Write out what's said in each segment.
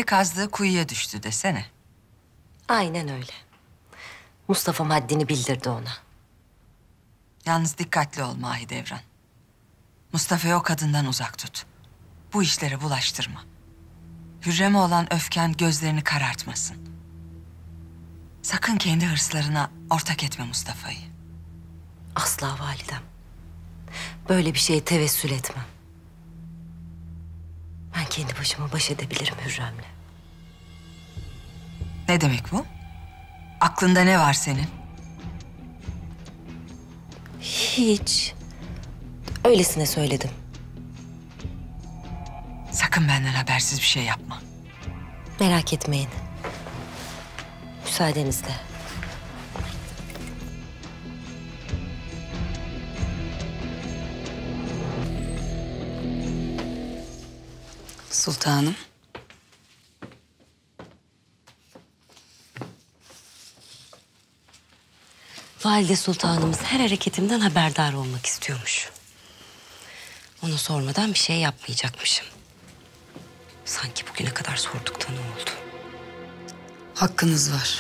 kazdığı kuyuya düştü desene. Aynen öyle. Mustafa'm haddini bildirdi ona. Yalnız dikkatli ol Mahidevran. Mustafa'yı o kadından uzak tut. Bu işlere bulaştırma. Hürrem'e olan öfken gözlerini karartmasın. Sakın kendi hırslarına ortak etme Mustafa'yı. Asla validem. Böyle bir şeye tevessül etmem. Ben kendi başıma baş edebilirim Hürrem'le. Ne demek bu? Aklında ne var senin? Hiç. Öylesine söyledim. Sakın benden habersiz bir şey yapma. Merak etmeyin. Müsaadenizle. Sultanım. Valide Sultanımız her hareketimden haberdar olmak istiyormuş. Onu sormadan bir şey yapmayacakmışım. Sanki bugüne kadar sorduk da ne oldu? Hakkınız var.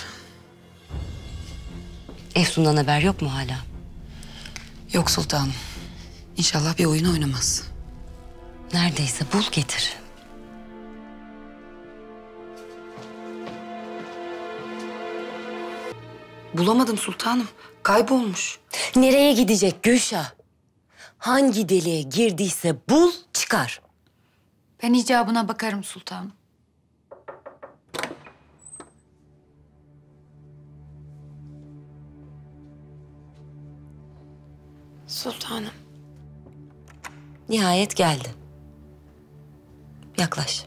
Efsun'dan haber yok mu hala? Yok sultanım. İnşallah bir oyun oynamaz. Neredeyse bul getir. Bulamadım sultanım. Kaybolmuş. Nereye gidecek Gülşah? Hangi deliğe girdiyse bul çıkar. Ben icabına bakarım sultanım. Sultanım. Nihayet geldin. Yaklaş.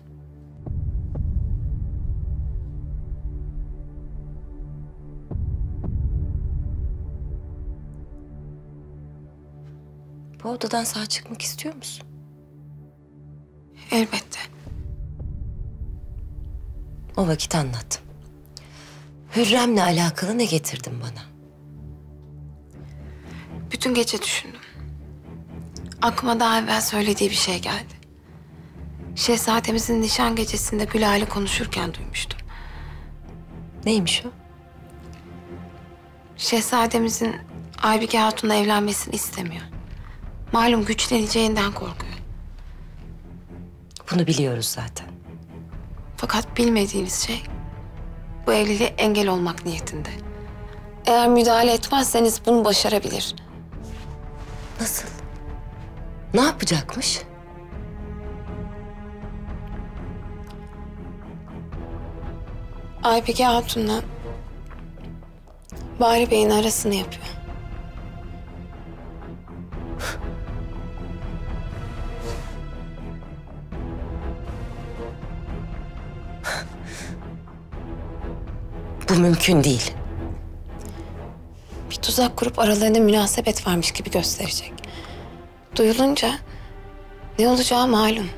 Bu odadan sağ çıkmak istiyor musun? Elbette. O vakit anlat. Hürrem'le alakalı ne getirdin bana? Bütün gece düşündüm. Aklıma daha evvel söylediği bir şey geldi. Şehzademizin nişan gecesinde Gülal'le konuşurken duymuştum. Neymiş o? Şehzademizin Aybike Hatun'la evlenmesini istemiyor. Malum güçleneceğinden korkuyor. Bunu biliyoruz zaten. Fakat bilmediğimiz şey bu evliliğe engel olmak niyetinde. Eğer müdahale etmezseniz bunu başarabilir. Nasıl? Ne yapacakmış? Aybike Hatun'la Bahri Bey'in arasını yapıyor. Bu mümkün değil. Bir tuzak kurup aralarında münasebet varmış gibi gösterecek. Duyulunca ne olacağı malum.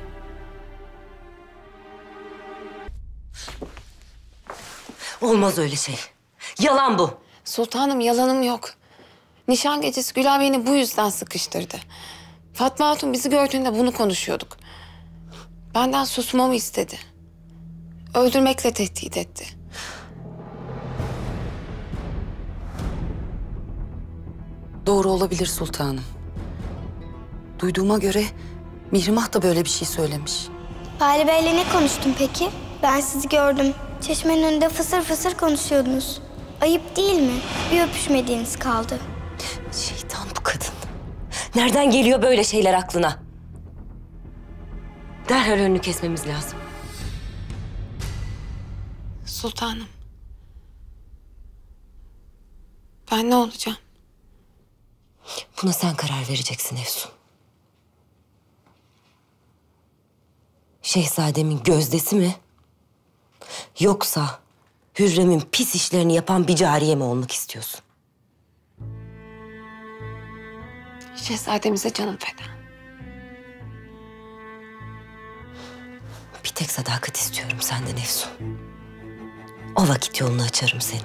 Olmaz öyle şey. Yalan bu. Sultanım yalanım yok. Nişan gecesi Gülay beni bu yüzden sıkıştırdı. Fatma Hatun bizi gördüğünde bunu konuşuyorduk. Benden susmamı istedi. Öldürmekle tehdit etti. Doğru olabilir sultanım. Duyduğuma göre Mihrimah da böyle bir şey söylemiş. Bahri Bey'le ne konuştun peki? Ben sizi gördüm. Çeşmenin önünde fısır fısır konuşuyordunuz. Ayıp değil mi? Bir öpüşmediğiniz kaldı. Şeytan bu kadın. Nereden geliyor böyle şeyler aklına? Derhal önünü kesmemiz lazım. Sultanım. Ben ne olacağım? Buna sen karar vereceksin Efsun. Şehzademin gözdesi mi? Yoksa Hürrem'in pis işlerini yapan bir cariye mi olmak istiyorsun? Şehzademize canım feda. Bir tek sadakat istiyorum senden Efsun. O vakit yolunu açarım senin.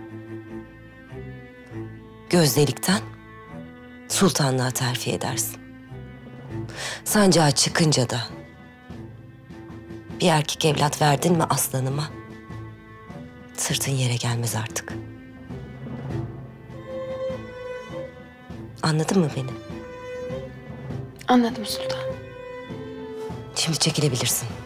Gözdelikten sultanlığa terfi edersin. Sancağa çıkınca da Bir erkek evlat verdin mi aslanıma, sırtın yere gelmez artık. Anladın mı beni? Anladım sultanım. Şimdi çekilebilirsin.